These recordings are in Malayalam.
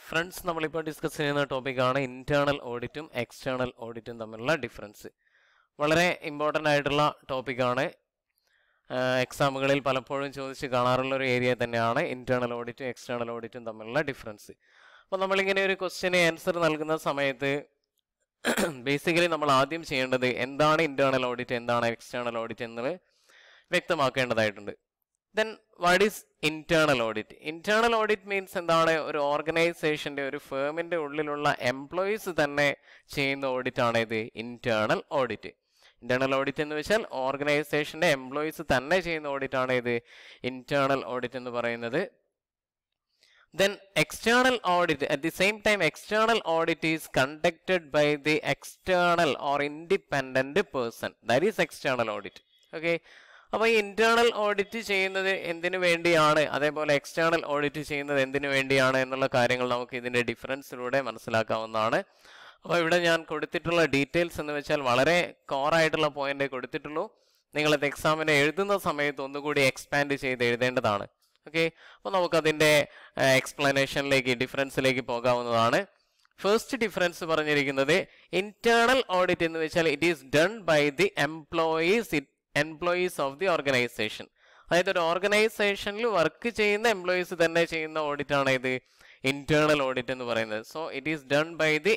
ഫ്രണ്ട്സ്, നമ്മളിപ്പോൾ ഡിസ്കസ് ചെയ്യുന്ന ടോപ്പിക്കാണ് ഇന്റേണൽ ഓഡിറ്റും എക്സ്റ്റേണൽ ഓഡിറ്റും തമ്മിലുള്ള ഡിഫറൻസ്. വളരെ ഇമ്പോർട്ടൻ്റ് ആയിട്ടുള്ള ടോപ്പിക്കാണ്. എക്സാമുകളിൽ പലപ്പോഴും ചോദിച്ച് കാണാറുള്ള ഒരു ഏരിയ തന്നെയാണ് ഇന്റേണൽ ഓഡിറ്റും എക്സ്റ്റേണൽ ഓഡിറ്റും തമ്മിലുള്ള ഡിഫറൻസ്. അപ്പോൾ നമ്മളിങ്ങനെ ഒരു ക്വസ്റ്റ്യന് ആൻസർ നൽകുന്ന സമയത്ത് ബേസിക്കലി നമ്മൾ ആദ്യം ചെയ്യേണ്ടത് എന്താണ് ഇന്റേണൽ ഓഡിറ്റ്, എന്താണ് എക്സ്റ്റേണൽ ഓഡിറ്റ് എന്നത് വ്യക്തമാക്കേണ്ടതായിട്ടുണ്ട്. Then what is internal audit? Internal audit means എന്താണ്? ഒരു ഓർഗനൈസേഷൻ്റെ, ഒരു ഫേമിൻ്റെ ഉള്ളിലുള്ള എംപ്ലോയീസ് തന്നെ ചെയ്യുന്ന ഓഡിറ്റ് ആണ് ഇത് ഇന്റേണൽ ഓഡിറ്റ്. ഇന്റേണൽ ഓഡിറ്റ് എന്ന് വെച്ചാൽ ഓർഗനൈസേഷൻ്റെ എംപ്ലോയീസ് തന്നെ ചെയ്യുന്ന ഓഡിറ്റ് ആണ് ഇത് ഇന്റേണൽ ഓഡിറ്റ് എന്ന് പറയുന്നത്. Then external audit, at the same time external audit is conducted by the external or independent person. That is external audit. Okay. അപ്പോൾ ഈ ഇന്റേണൽ ഓഡിറ്റ് ചെയ്യുന്നത് എന്തിനു വേണ്ടിയാണ്, അതേപോലെ എക്സ്റ്റേണൽ ഓഡിറ്റ് ചെയ്യുന്നത് എന്തിനു വേണ്ടിയാണ് എന്നുള്ള കാര്യങ്ങൾ നമുക്ക് ഇതിൻ്റെ ഡിഫറൻസിലൂടെ മനസ്സിലാക്കാവുന്നതാണ്. അപ്പോൾ ഇവിടെ ഞാൻ കൊടുത്തിട്ടുള്ള ഡീറ്റെയിൽസ് എന്ന് വെച്ചാൽ വളരെ കോറായിട്ടുള്ള പോയിന്റ് കൊടുത്തിട്ടുള്ളൂ. നിങ്ങളത് എക്സാമിനെ എഴുതുന്ന സമയത്ത് ഒന്നുകൂടി എക്സ്പാൻഡ് ചെയ്ത് എഴുതേണ്ടതാണ്. ഓക്കെ, അപ്പോൾ നമുക്കതിൻ്റെ എക്സ്പ്ലനേഷനിലേക്ക്, ഡിഫറൻസിലേക്ക് പോകാവുന്നതാണ്. ഫസ്റ്റ് ഡിഫറൻസ് പറഞ്ഞിരിക്കുന്നത് ഇന്റേണൽ ഓഡിറ്റ് എന്ന് വെച്ചാൽ it is done by the employees of the organisation. അതായത് ഒരു ഓർഗനൈസേഷനിൽ വർക്ക് ചെയ്യുന്ന എംപ്ലോയീസ് തന്നെ ചെയ്യുന്ന ഓഡിറ്റാണ് ഇത് ഇന്റേണൽ ഓഡിറ്റ് എന്ന് പറയുന്നത്. So it is done by the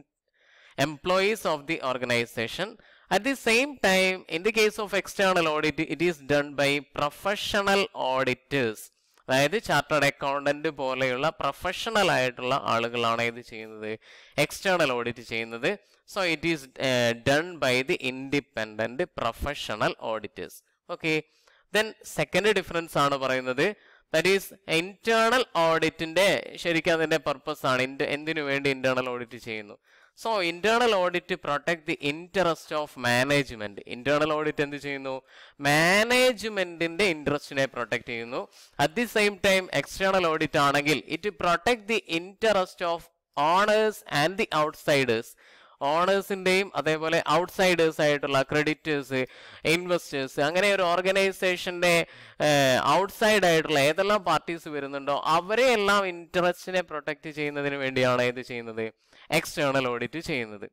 employees of the organisation. At the same time in the case of external audit it is done by professional auditors. അതായത് ചാർട്ടേഡ് അക്കൗണ്ടന്റ് പോലെയുള്ള പ്രൊഫഷണൽ ആയിട്ടുള്ള ആളുകളാണ് ഇത് ചെയ്യുന്നത്, എക്സ്റ്റേണൽ ഓഡിറ്റ് ചെയ്യുന്നത്. So it is done by the independent professional auditors. Okay, then second difference ആണ് പറയുന്നത്, ദാറ്റ് ഈസ് ഇന്റേണൽ ഓഡിറ്റിന്റെ ശരിക്കും അതിന്റെ പർപ്പസ് ആണ്, എന്തിനു വേണ്ടി ഇന്റേണൽ ഓഡിറ്റ് ചെയ്യുന്നു. So internal audit protect the interest of management. Internal audit എന്ത് ചെയ്യുന്നു? മാനേജ്മെന്റിന്റെ ഇൻട്രസ്റ്റിനെ പ്രൊട്ടക്ട് ചെയ്യുന്നു. At the same time external audit ആണെങ്കിൽ it protect the interest of owners and the outsiders. ഓണേഴ്സിന്റെയും അതേപോലെ ഔട്ട്സൈഡേഴ്സ് ആയിട്ടുള്ള ക്രെഡിറ്റേഴ്സ്, ഇൻവെസ്റ്റേഴ്സ്, അങ്ങനെ ഒരു ഓർഗനൈസേഷന്റെ ഔട്ട്സൈഡ് ആയിട്ടുള്ള ഏതെല്ലാം പാർട്ടീസ് വരുന്നുണ്ടോ അവരെ എല്ലാം ഇൻട്രസ്റ്റിനെ പ്രൊട്ടക്ട് ചെയ്യുന്നതിന് വേണ്ടിയാണ് ഇത് ചെയ്യുന്നത്, എക്സ്റ്റേണൽ ഓഡിറ്റ് ചെയ്യുന്നത്.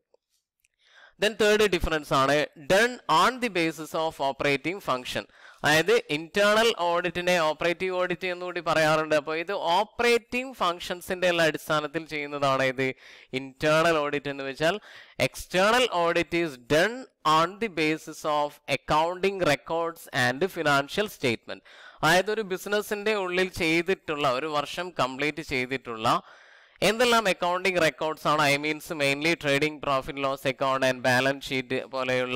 ദെൻ തേർഡ് ഡിഫറൻസ് ആണ് done on the basis of operating function. അതായത് ഇന്റേണൽ ഓഡിറ്റിനെ ഓപ്പറേറ്റീവ് ഓഡിറ്റ് എന്നുകൂടി പറയാറുണ്ട്. അപ്പോൾ ഇത് ഓപ്പറേറ്റിംഗ് ഫംഗ്ഷൻസിന്റെ എല്ലാം അടിസ്ഥാനത്തിൽ ചെയ്യുന്നതാണ് ഇത് ഇന്റേണൽ ഓഡിറ്റ് എന്ന് വെച്ചാൽ. External audit is done on the basis of accounting records and financial statement. അതായത് ഒരു ബിസിനസിന്റെ ഉള്ളിൽ ചെയ്തിട്ടുള്ള, ഒരു വർഷം കംപ്ലീറ്റ് ചെയ്തിട്ടുള്ള എന്തെല്ലാം അക്കൗണ്ടിങ് റെക്കോർഡ്സ് ആണ്, I means mainly trading profit loss account and balance sheet പോലെയുള്ള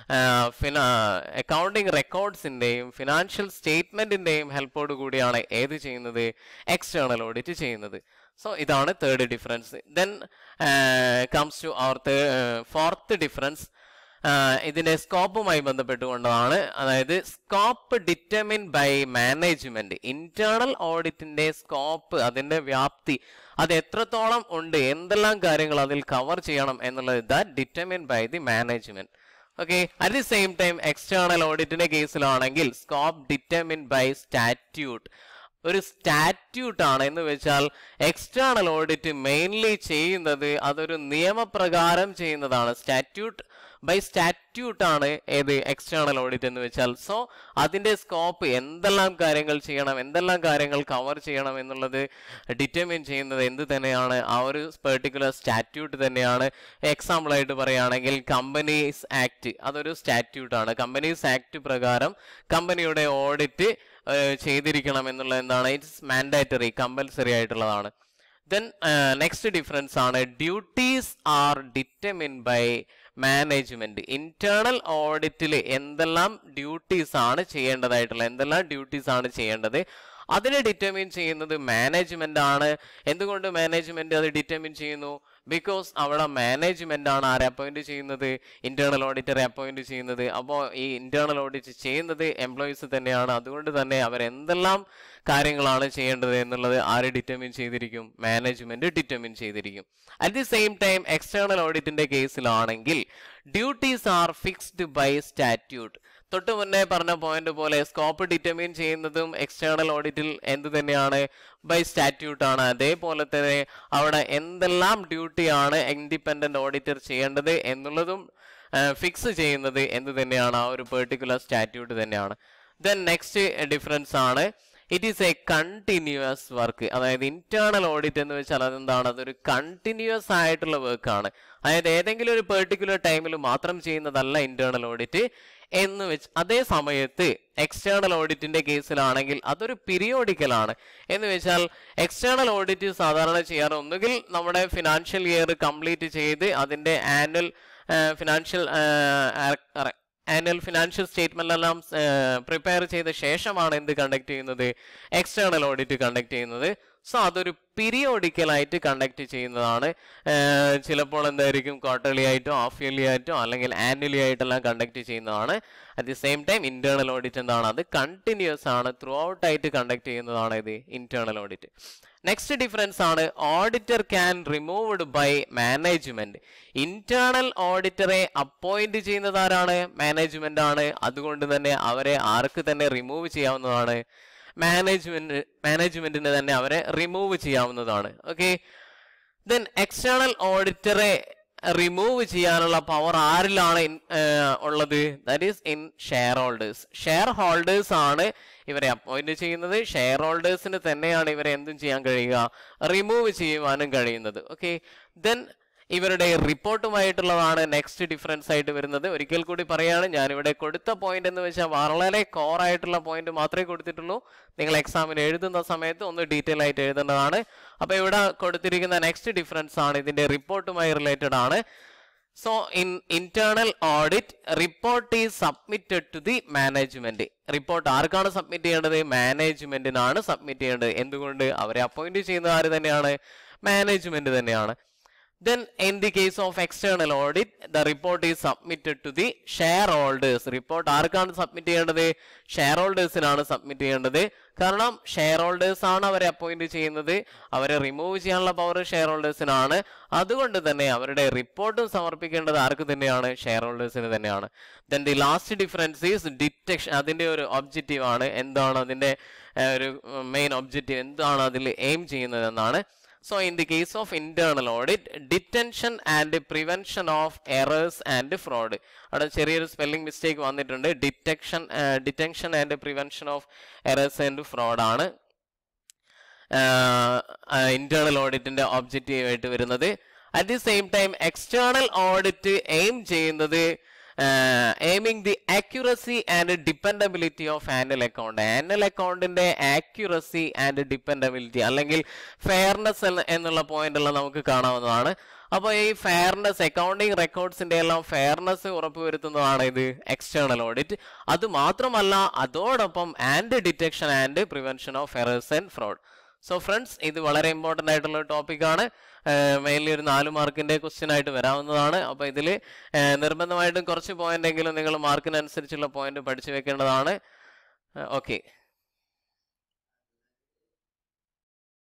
അക്കൗണ്ടിങ് റെക്കോർഡ്സിന്റെയും ഫിനാൻഷ്യൽ സ്റ്റേറ്റ്മെന്റിന്റെയും ഹെൽപ്പോട് കൂടിയാണ് ഏത് ചെയ്യുന്നത്, എക്സ്റ്റേണൽ ഓഡിറ്റ് ചെയ്യുന്നത്. സോ ഇതാണ് third difference. Then comes to our fourth difference. ഇതിന്റെ സ്കോപ്പുമായി ബന്ധപ്പെട്ടുകൊണ്ടാണ്. അതായത് scope determine by management. Internal ഓഡിറ്റിന്റെ സ്കോപ്പ്, അതിന്റെ വ്യാപ്തി, അത് എത്രത്തോളം ഉണ്ട്, എന്തെല്ലാം കാര്യങ്ങൾ അതിൽ കവർ ചെയ്യണം എന്നുള്ളത് that determine by the management. Okay, at the same time external ഓഡിറ്റിന്റെ കേസിലാണെങ്കിൽ സ്കോപ്പ് ഡിറ്റർമിൻ ബൈ സ്റ്റാറ്റ്യൂട്ട്. ഒരു സ്റ്റാറ്റ്യൂട്ട് ആണ് എന്ന് വെച്ചാൽ എക്സ്റ്റേണൽ ഓഡിറ്റ് മെയിൻലി ചെയ്യുന്നത് അതൊരു നിയമപ്രകാരം ചെയ്യുന്നതാണ്. ബൈ സ്റ്റാറ്റ്യൂട്ട് ആണ് ഏത് എക്സ്റ്റേണൽ ഓഡിറ്റ് എന്ന് വെച്ചാൽ. സോ അതിന്റെ സ്കോപ്പ്, എന്തെല്ലാം കാര്യങ്ങൾ ചെയ്യണം, എന്തെല്ലാം കാര്യങ്ങൾ കവർ ചെയ്യണം എന്നുള്ളത് ഡിറ്റർമിൻ ചെയ്യുന്നത് എന്ത് തന്നെയാണ്, ആ ഒരു പെർട്ടിക്കുലർ സ്റ്റാറ്റ്യൂട്ട് തന്നെയാണ്. എക്സാമ്പിൾ ആയിട്ട് പറയുകയാണെങ്കിൽ കമ്പനീസ് ആക്ട്, അതൊരു സ്റ്റാറ്റ്യൂട്ടാണ്. കമ്പനീസ് ആക്ട് പ്രകാരം കമ്പനിയുടെ ഓഡിറ്റ് ചെയ്തിരിക്കണം എന്നുള്ളത് എന്താണ്, ഇറ്റ്സ് മാൻഡേറ്ററി, കമ്പൽസറി ആയിട്ടുള്ളതാണ്. ദെൻ നെക്സ്റ്റ് ഡിഫറൻസ് ആണ് duties are determine by management. Internal ഓഡിറ്റിൽ എന്തെല്ലാം ഡ്യൂട്ടീസ് ആണ് ചെയ്യേണ്ടതായിട്ടുള്ള, എന്തെല്ലാം ഡ്യൂട്ടീസ് ആണ് ചെയ്യേണ്ടത്, അതിനെ ഡിറ്റർമിൻ ചെയ്യുന്നത് മാനേജ്മെന്റ് ആണ്. എന്തുകൊണ്ട് മാനേജ്മെന്റ് അത് ഡിറ്റർമിൻ ചെയ്യുന്നു? ബിക്കോസ് അവിടെ മാനേജ്മെന്റ് ആണ് ആരെ അപ്പോയിന്റ് ചെയ്യുന്നത്, ഇന്റേണൽ ഓഡിറ്ററെ അപ്പോയിന്റ് ചെയ്യുന്നത്. അപ്പോൾ ഈ ഇന്റേണൽ ഓഡിറ്റ് ചെയ്യുന്നത് എംപ്ലോയീസ് തന്നെയാണ്. അതുകൊണ്ട് തന്നെ അവർ എന്തെല്ലാം കാര്യങ്ങളാണ് ചെയ്യേണ്ടത് എന്നുള്ളത് ആര് ഡിറ്റർമിൻ ചെയ്തിരിക്കും? മാനേജ്മെന്റ് ഡിറ്റർമിൻ ചെയ്തിരിക്കും. At the same time external ഓഡിറ്റിന്റെ കേസിലാണെങ്കിൽ duties are fixed by statute. തൊട്ട് മുന്നേ പറഞ്ഞ പോയിന്റ് പോലെ സ്കോപ്പ് ഡിറ്റർമിൻ ചെയ്യുന്നതും എക്സ്റ്റേണൽ ഓഡിറ്റിൽ എന്ത് തന്നെയാണ്, ബൈ സ്റ്റാറ്റ്യൂട്ട് ആണ്. അതേപോലെ തന്നെ അവിടെ എന്തെല്ലാം ഡ്യൂട്ടിയാണ് ഇൻഡിപെൻഡന്റ് ഓഡിറ്റർ ചെയ്യേണ്ടത് എന്നുള്ളതും ഫിക്സ് ചെയ്യുന്നത് എന്ത് തന്നെയാണ്, ആ ഒരു പെർട്ടിക്കുലർ സ്റ്റാറ്റ്യൂട്ട് തന്നെയാണ്. ദെൻ നെക്സ്റ്റ് ഡിഫറൻസ് ആണ്, it is a continuous work. അതായത് ഇന്റേണൽ ഓഡിറ്റ് എന്ന് വെച്ചാൽ അതെന്താണ്, അതൊരു കണ്ടിന്യൂസ് ആയിട്ടുള്ള വർക്കാണ്. അതായത് ഏതെങ്കിലും ഒരു പെർട്ടിക്കുലർ ടൈമിൽ മാത്രം ചെയ്യുന്നതല്ല ഇന്റേണൽ ഓഡിറ്റ് എന്ന് വെച്ച്. അതേ സമയത്ത് എക്സ്റ്റേണൽ ഓഡിറ്റിന്റെ കേസിലാണെങ്കിൽ അതൊരു പീരിയോഡിക്കലാണ്. എന്ന് വെച്ചാൽ എക്സ്റ്റേണൽ ഓഡിറ്റ് സാധാരണ ചെയ്യാറ് ഒന്നുകിൽ നമ്മുടെ ഫിനാൻഷ്യൽ ഇയർ കംപ്ലീറ്റ് ചെയ്ത് അതിന്റെ ആനുവൽ ഫിനാൻഷ്യൽ സ്റ്റേറ്റ്മെന്റ് എല്ലാം പ്രിപ്പയർ ചെയ്ത ശേഷമാണ് എന്ത് കണ്ടക്ട് ചെയ്യുന്നത്, എക്സ്റ്റേണൽ ഓഡിറ്റ് കണ്ടക്ട് ചെയ്യുന്നത്. സോ അതൊരു പീരിയോഡിക്കലായിട്ട് കണ്ടക്ട് ചെയ്യുന്നതാണ്. ചിലപ്പോൾ എന്തായിരിക്കും, ക്വാർട്ടർലി ആയിട്ടോ ഹാഫ് ഇയർലി ആയിട്ടോ അല്ലെങ്കിൽ ആനുവലി ആയിട്ടെല്ലാം കണ്ടക്ട് ചെയ്യുന്നതാണ്. At the same time internal audit എന്താണ്, അത് കണ്ടിന്യൂസ് ആണ്, ത്രൂ ഔട്ട് ആയിട്ട് കണ്ടക്ട് ചെയ്യുന്നതാണ് ഇത് ഇന്റേണൽ ഓഡിറ്റ്. നെക്സ്റ്റ് ഡിഫറൻസ് ആണ്, auditor can removed by management. Internal ഓഡിറ്ററെ അപ്പോയിന്റ് ചെയ്യുന്നത് ആരാണ്, മാനേജ്മെന്റ് ആണ്. അതുകൊണ്ട് തന്നെ അവരെ ആർക്ക് തന്നെ റിമൂവ് ചെയ്യാവുന്നതാണ്, മാനേജ്മെന്റിന് തന്നെ അവരെ റിമൂവ് ചെയ്യാവുന്നതാണ്. ഓക്കെ, ദെൻ എക്സ്റ്റേണൽ ഓഡിറ്ററെ റിമൂവ് ചെയ്യാനുള്ള പവർ ആരിലാണ് ഉള്ളത്, that is in shareholders. Shareholders ആണ് ഇവരെ അപ്പോയിന്റ് ചെയ്യുന്നത്. ഷെയർ ഹോൾഡേഴ്സിന് തന്നെയാണ് ഇവരെ എന്തും ചെയ്യാൻ കഴിയുക, റിമൂവ് ചെയ്യുവാനും കഴിയുന്നത്. ഓക്കെ, ദെൻ ഇവരുടെ റിപ്പോർട്ടുമായിട്ടുള്ളതാണ് നെക്സ്റ്റ് ഡിഫറൻസ് ആയിട്ട് വരുന്നത്. ഒരിക്കൽ കൂടി പറയാണ്, ഞാനിവിടെ കൊടുത്ത പോയിന്റ് എന്ന് വെച്ചാൽ വളരെ കോർ ആയിട്ടുള്ള പോയിന്റ് മാത്രമേ കൊടുത്തിട്ടുള്ളൂ. നിങ്ങൾ എക്സാമിന് എഴുതുന്ന സമയത്ത് ഒന്ന് ഡീറ്റെയിൽ ആയിട്ട് എഴുതേണ്ടതാണ്. അപ്പൊ ഇവിടെ കൊടുത്തിരിക്കുന്ന നെക്സ്റ്റ് ഡിഫറൻസ് ആണ് ഇതിന്റെ റിപ്പോർട്ടുമായി റിലേറ്റഡ് ആണ്. So in internal audit report is submitted to the management. Report ആർക്കാണ് സബ്മിറ്റ് ചെയ്യേണ്ടത്, മാനേജ്മെന്റിനാണ് സബ്മിറ്റ് ചെയ്യേണ്ടത്. എന്തുകൊണ്ട്, അവരെ അപ്പോയിന്റ് ചെയ്യുന്നത് ആര് തന്നെയാണ്, മാനേജ്മെന്റ് തന്നെയാണ്. Then in the case of external audit, the report is submitted to the shareholders. Report ആർക്കാണ് സബ്മിറ്റ് ചെയ്യേണ്ടത്, ഷെയർ ഹോൾഡേഴ്സിനാണ് സബ്മിറ്റ് ചെയ്യേണ്ടത്. കാരണം ഷെയർ ഹോൾഡേഴ്സ് ആണ് അവരെ അപ്പോയിന്റ് ചെയ്യുന്നത്, അവരെ റിമൂവ് ചെയ്യാനുള്ള പവർ ഷെയർ ഹോൾഡേഴ്സിനാണ്. അതുകൊണ്ട് തന്നെ അവരുടെ റിപ്പോർട്ടും സമർപ്പിക്കേണ്ടത് ആർക്ക് തന്നെയാണ്, ഷെയർ ഹോൾഡേഴ്സിന് തന്നെയാണ്. Then the last difference is detection. അതിന്റെ ഒരു ഒബ്ജക്റ്റീവ് ആണ്, എന്താണ് അതിന്റെ ഒരു മെയിൻ ഒബ്ജക്റ്റീവ്, എന്താണ് അതിൽ എയിം ചെയ്യുന്നത് എന്നാണ്. So in the case of internal audit, detection and prevention of errors and fraud. അവിടെ ചെറിയൊരു സ്പെല്ലിംഗ് മിസ്റ്റേക്ക് വന്നിട്ടുണ്ട്. Detection and prevention of errors and fraud ആണ് ഇന്റേണൽ ഓഡിറ്റിന്റെ ഒബ്ജക്റ്റീവ് ആയിട്ട് വരുന്നത്. At the same time external audit aim ചെയ്യുന്നത് aiming the accuracy and dependability of annual account. Annual അക്കൗണ്ടിന്റെ ആക്യുറസി ആൻഡ് ഡിപ്പെൻഡബിലിറ്റി അല്ലെങ്കിൽ ഫെയർനെസ് എന്നുള്ള പോയിന്റ് എല്ലാം നമുക്ക് കാണാവുന്നതാണ്. അപ്പോൾ ഈ ഫെയർനെസ്, അക്കൗണ്ടിങ് റെക്കോർഡ്സിന്റെ എല്ലാം ഫെയർനെസ് ഉറപ്പുവരുത്തുന്നതാണ് ഇത് എക്സ്റ്റേണൽ ഓഡിറ്റ്. അത് മാത്രമല്ല അതോടൊപ്പം and detection and prevention of errors and fraud. So friends, ഇത് വളരെ ഇമ്പോർട്ടൻ്റ് ആയിട്ടുള്ള ടോപ്പിക്കാണ്. മെയിൻലി ഒരു 4 മാർക്കിന്റെ ക്വസ്റ്റ്യൻ ആയിട്ട് വരാവുന്നതാണ്. അപ്പോൾ ഇതിൽ നിർബന്ധമായിട്ടും കുറച്ച് പോയിന്റ് എങ്കിലും നിങ്ങൾ മാർക്കിനനുസരിച്ചുള്ള പോയിന്റ് പഠിച്ചു വെക്കേണ്ടതാണ്. ഓക്കെ.